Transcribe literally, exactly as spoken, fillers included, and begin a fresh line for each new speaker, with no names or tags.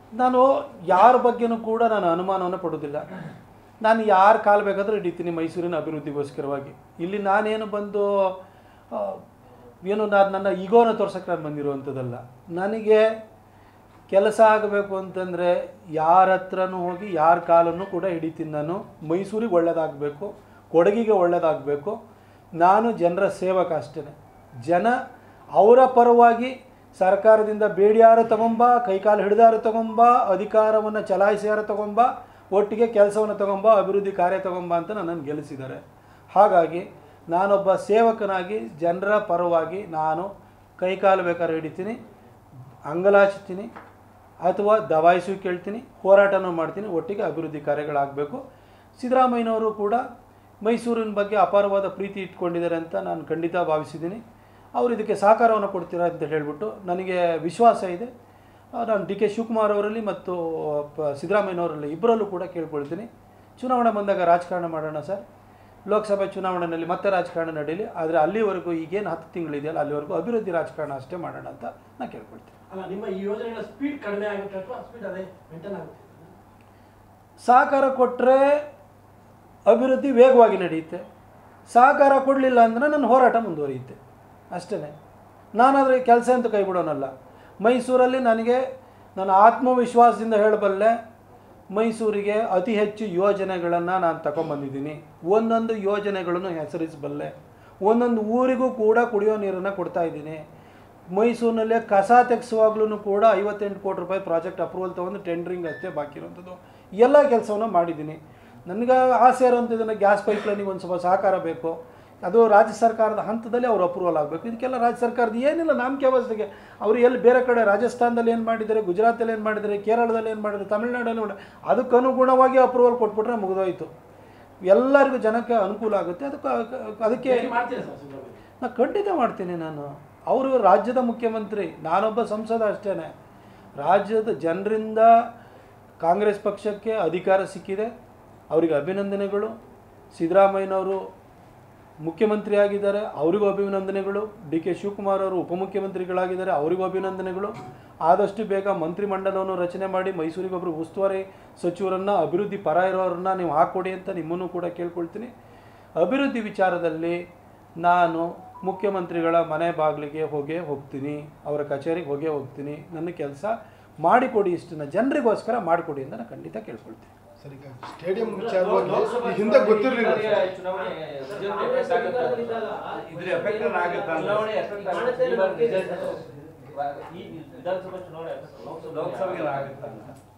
ನಾನು ಯಾರ ಬಗ್ಗೆನೂ ಕೂಡ ನಾನು ಅನುಮಾನವನ್ನು ಪಡೋದಿಲ್ಲ. ನಾನು ಯಾರು ಕಾಲು ಬೇಕಾದರೂ ಹಿಡಿತೀನಿ ಮೈಸೂರಿನ ಅಭಿವೃದ್ಧಿಗೋಸ್ಕರವಾಗಿ. ಇಲ್ಲಿ ನಾನೇನು ಬಂದು ಏನು ನಾನು ನನ್ನ ಈಗೋನ ತೋರ್ಸೋಕ್ಕೆ ನಾನು ಬಂದಿರುವಂಥದ್ದಲ್ಲ. ನನಗೆ ಕೆಲಸ ಆಗಬೇಕು ಅಂತಂದರೆ ಯಾರ ಹತ್ರನೂ ಹೋಗಿ ಯಾರ ಕಾಲನ್ನು ಕೂಡ ಹಿಡಿತೀನಿ. ನಾನು ಮೈಸೂರಿಗೆ ಒಳ್ಳೆಯದಾಗಬೇಕು, ಕೊಡಗಿಗೆ ಒಳ್ಳೆಯದಾಗಬೇಕು. ನಾನು ಜನರ ಸೇವಕ ಅಷ್ಟೇ. ಜನ ಅವರ ಪರವಾಗಿ ಸರ್ಕಾರದಿಂದ ಬೇಡಿಯಾರು ತಗೊಂಬ, ಕೈಕಾಲು ಹಿಡಿದಾರು ತಗೊಂಬ, ಅಧಿಕಾರವನ್ನು ಚಲಾಯಿಸಿಯಾರು ತಗೊಂಬ, ಒಟ್ಟಿಗೆ ಕೆಲಸವನ್ನು ತಗೊಂಬ, ಅಭಿವೃದ್ಧಿ ಕಾರ್ಯ ತಗೊಂಬ ಅಂತ ನನ್ನನ್ನು ಗೆಲ್ಲಿಸಿದ್ದಾರೆ. ಹಾಗಾಗಿ ನಾನೊಬ್ಬ ಸೇವಕನಾಗಿ ಜನರ ಪರವಾಗಿ ನಾನು ಕೈಕಾಲು ಬೇಕಾದ್ರೆ ಹಿಡಿತೀನಿ, ಅಂಗಲಾಚ್ತೀನಿ, ಅಥವಾ ದಬಾಯಿಸು ಕೇಳ್ತೀನಿ, ಹೋರಾಟನೂ ಮಾಡ್ತೀನಿ. ಒಟ್ಟಿಗೆ ಅಭಿವೃದ್ಧಿ ಕಾರ್ಯಗಳಾಗಬೇಕು. ಸಿದ್ದರಾಮಯ್ಯನವರು ಕೂಡ ಮೈಸೂರಿನ ಬಗ್ಗೆ ಅಪಾರವಾದ ಪ್ರೀತಿ ಇಟ್ಕೊಂಡಿದ್ದಾರೆ ಅಂತ ನಾನು ಖಂಡಿತ ಭಾವಿಸಿದ್ದೀನಿ. ಅವರು ಇದಕ್ಕೆ ಸಹಕಾರವನ್ನು ಕೊಡ್ತೀರಾ ಅಂತ ಹೇಳಿಬಿಟ್ಟು ನನಗೆ ವಿಶ್ವಾಸ ಇದೆ. ನಾನು ಡಿ ಕೆ ಶಿವಕುಮಾರ್ ಅವರಲ್ಲಿ ಮತ್ತು ಸಿದ್ದರಾಮಯ್ಯನವರಲ್ಲಿ ಇಬ್ಬರಲ್ಲೂ ಕೂಡ ಕೇಳ್ಕೊಳ್ತೀನಿ, ಚುನಾವಣೆ ಬಂದಾಗ ರಾಜಕಾರಣ ಮಾಡೋಣ ಸರ್. ಲೋಕಸಭೆ ಚುನಾವಣೆಯಲ್ಲಿ ಮತ್ತೆ ರಾಜಕಾರಣ ನಡೀಲಿ, ಆದರೆ ಅಲ್ಲಿವರೆಗೂ ಈಗೇನು ಹತ್ತು ತಿಂಗಳಿದೆಯಲ್ಲ ಅಲ್ಲಿವರೆಗೂ ಅಭಿವೃದ್ಧಿ ರಾಜಕಾರಣ ಅಷ್ಟೇ ಮಾಡೋಣ ಅಂತ ನಾನು ಕೇಳ್ಕೊಳ್ತೀನಿ.
ಅಲ್ಲ, ನಿಮ್ಮ ಈ ಯೋಜನೆಗಳ ಸ್ಪೀಡ್ ಕಡಿಮೆ ಆಗುತ್ತೆ ಅಥವಾ ಸ್ಪೀಡ್ ಅದೇ ಮೇಂಟೈನ್ ಆಗುತ್ತೆ?
ಸಹಕಾರ ಕೊಟ್ಟರೆ ಅಭಿವೃದ್ಧಿ ವೇಗವಾಗಿ ನಡೆಯುತ್ತೆ. ಸಹಕಾರ ಕೊಡಲಿಲ್ಲ ಅಂದರೆ ನನ್ನ ಹೋರಾಟ ಮುಂದುವರಿಯುತ್ತೆ ಅಷ್ಟೇ. ನಾನಾದರೆ ಕೆಲಸ ಅಂತ ಕೈ ಬಿಡೋನಲ್ಲ. ಮೈಸೂರಲ್ಲಿ ನನಗೆ ನನ್ನ ಆತ್ಮವಿಶ್ವಾಸದಿಂದ ಹೇಳಬಲ್ಲೆ, ಮೈಸೂರಿಗೆ ಅತಿ ಹೆಚ್ಚು ಯೋಜನೆಗಳನ್ನು ನಾನು ತಗೊಂಬಂದಿದ್ದೀನಿ. ಒಂದೊಂದು ಯೋಜನೆಗಳನ್ನು ಹೆಸರಿಸಬಲ್ಲೆ. ಒಂದೊಂದು ಊರಿಗೂ ಕೂಡ ಕುಡಿಯೋ ನೀರನ್ನು ಕೊಡ್ತಾಯಿದ್ದೀನಿ. ಮೈಸೂರಿನಲ್ಲೇ ಕಸ ತೆಗೆಸುವಾಗ್ಲೂ ಕೂಡ ಐವತ್ತೆಂಟು ಕೋಟಿ ರೂಪಾಯಿ ಪ್ರಾಜೆಕ್ಟ್ ಅಪ್ರೂವಲ್ ತೊಗೊಂಡು ಟೆಂಡ್ರಿಂಗ್ ಅಷ್ಟೇ ಬಾಕಿ ಇರೋಂಥದ್ದು ಎಲ್ಲ ಕೆಲಸವನ್ನು ಮಾಡಿದ್ದೀನಿ. ನನಗೆ ಆಸೆ ಇರೋಂಥದ್ದನ್ನು ಗ್ಯಾಸ್ ಪೈಪ್ಲೈನಿಗೆ ಒಂದು ಸ್ವಲ್ಪ ಸಹಕಾರ ಬೇಕು. ಅದು ರಾಜ್ಯ ಸರ್ಕಾರದ ಹಂತದಲ್ಲಿ ಅವರು ಅಪ್ರೂವಲ್ ಆಗಬೇಕು. ಇದಕ್ಕೆಲ್ಲ ರಾಜ್ಯ ಸರ್ಕಾರದ ಏನಿಲ್ಲ ನಂಬಿಕೆ ಅವಸ್ಥೆಗೆ. ಅವರು ಎಲ್ಲಿ ಬೇರೆ ಕಡೆ ರಾಜಸ್ಥಾನದಲ್ಲಿ ಏನು ಮಾಡಿದ್ದಾರೆ, ಗುಜರಾತಲ್ಲಿ ಏನು ಮಾಡಿದ್ದಾರೆ, ಕೇರಳದಲ್ಲಿ ಏನು ಮಾಡಿದ್ದಾರೆ, ತಮಿಳುನಾಡಲ್ಲಿ ಮಾಡಿ ಅದಕ್ಕೆ ಅನುಗುಣವಾಗಿ ಅಪ್ರೂವಲ್ ಕೊಟ್ಬಿಟ್ರೆ ಮುಗಿದೋಯ್ತು. ಎಲ್ಲರಿಗೂ ಜನಕ್ಕೆ ಅನುಕೂಲ ಆಗುತ್ತೆ. ಅದಕ್ಕೆ ಅದಕ್ಕೆ ನಾನು ಖಂಡಿತ ಮಾಡ್ತೀನಿ. ನಾನು ಅವರು ರಾಜ್ಯದ ಮುಖ್ಯಮಂತ್ರಿ, ನಾನೊಬ್ಬ ಸಂಸದ ಅಷ್ಟೇ. ರಾಜ್ಯದ ಜನರಿಂದ ಕಾಂಗ್ರೆಸ್ ಪಕ್ಷಕ್ಕೆ ಅಧಿಕಾರ ಸಿಕ್ಕಿದೆ, ಅವರಿಗೆ ಅಭಿನಂದನೆಗಳು. ಸಿದ್ದರಾಮಯ್ಯನವರು ಮುಖ್ಯಮಂತ್ರಿ ಆಗಿದ್ದಾರೆ, ಅವರಿಗೂ ಅಭಿನಂದನೆಗಳು. ಡಿ ಕೆ ಶಿವಕುಮಾರ್ ಅವರು ಉಪಮುಖ್ಯಮಂತ್ರಿಗಳಾಗಿದ್ದಾರೆ, ಅವರಿಗೂ ಅಭಿನಂದನೆಗಳು. ಆದಷ್ಟು ಬೇಗ ಮಂತ್ರಿಮಂಡಲವನ್ನು ರಚನೆ ಮಾಡಿ ಮೈಸೂರಿಗೊಬ್ಬರು ಉಸ್ತುವಾರಿ ಸಚಿವರನ್ನು, ಅಭಿವೃದ್ಧಿ ಪರ ಇರೋರನ್ನ ನೀವು ಹಾಕ್ಕೊಡಿ ಅಂತ ನಿಮ್ಮನ್ನು ಕೂಡ ಕೇಳ್ಕೊಳ್ತೀನಿ. ಅಭಿವೃದ್ಧಿ ವಿಚಾರದಲ್ಲಿ ನಾನು ಮುಖ್ಯಮಂತ್ರಿಗಳ ಮನೆ ಬಾಗಿಲಿಗೆ ಹೋಗೇ ಹೋಗ್ತೀನಿ, ಅವರ ಕಚೇರಿಗೆ ಹೋಗೇ ಹೋಗ್ತೀನಿ. ನನ್ನ ಕೆಲಸ ಮಾಡಿಕೊಡಿ, ಇಷ್ಟನ್ನು ಜನರಿಗೋಸ್ಕರ ಮಾಡಿಕೊಡಿ ಅಂತ ನಾನು ಖಂಡಿತ ಕೇಳ್ಕೊಳ್ತೀನಿ.
ಸರಿ, ಸ್ಟೇಡಿಯಂ ವಿಚಾರವಾಗಿ ಹಿಂದೆ ಗೊತ್ತಿರಲಿಲ್ಲ.
ಲೋಕಸಭೆಗೆ ಆಗುತ್ತಾ?